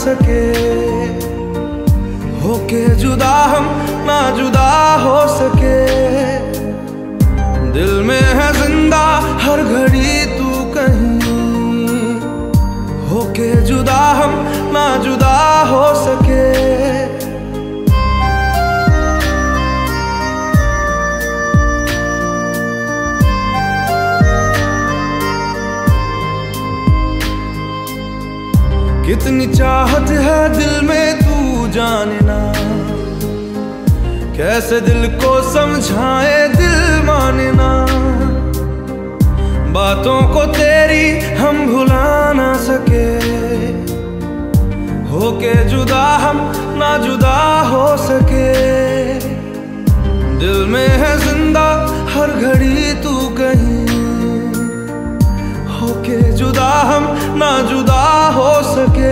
सके, होके जुदा हम ना जुदा हो सके। दिल में है जिंदा हर घड़ी तू कहीं, होके जुदा हम ना जुदा हो सके। कितनी चाहत है दिल में तू जाने ना, कैसे दिल को समझाए दिल माने ना। बातों को तेरी हम भुला ना सके, होके जुदा हम ना जुदा हो सके। दिल में है जिंदा हर घड़ी तू कहीं, होके जुदा हम ना जुदा हो सके।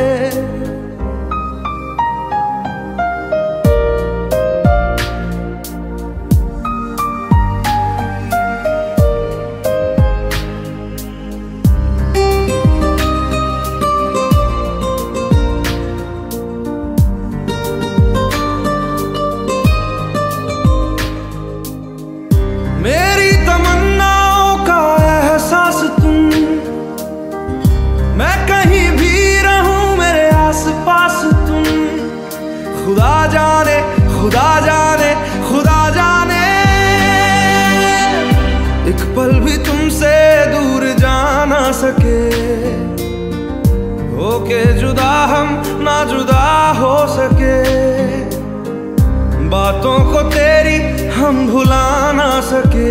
मेरी तमन्नाओं का एहसास तुम, मैं कहीं भी रहूं मेरे आस पास तुम। खुदा जाने खुदा जाने खुदा जाने, एक पल भी तुमसे दूर जा ना सके, होके जुदा हम ना जुदा हो सके। बातों को तेरी हम भुला ना सके,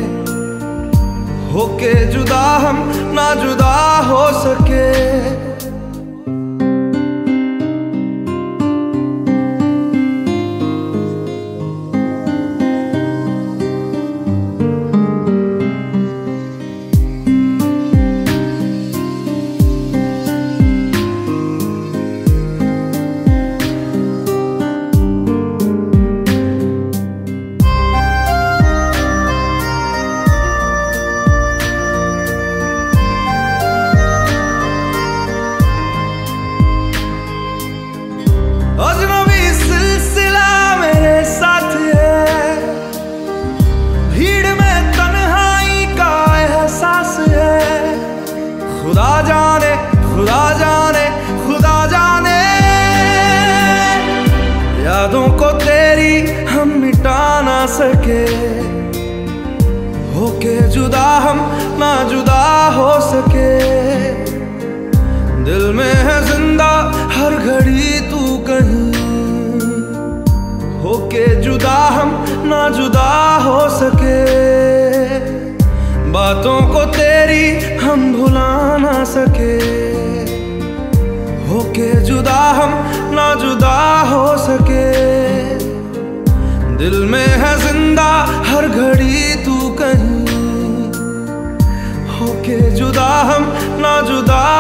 होके जुदा हम ना जुदा हो सके। अजनबी सिलसिला मेरे साथ है, भीड़ में तन्हाई का एहसास है। खुदा जाने खुदा जाने खुदा जाने, यादों को तेरी हम मिटा ना सके, होके जुदा हम ना जुदा हो सके। दिल में है जिंदा हर घड़ी तू कहीं, होके जुदा हम ना जुदा हो सके। बातों को तेरी हम भुला ना सके, होके जुदा हम ना जुदा हो सके। दिल में है जिंदा हर घड़ी तू कहीं, होके जुदा हम ना जुदा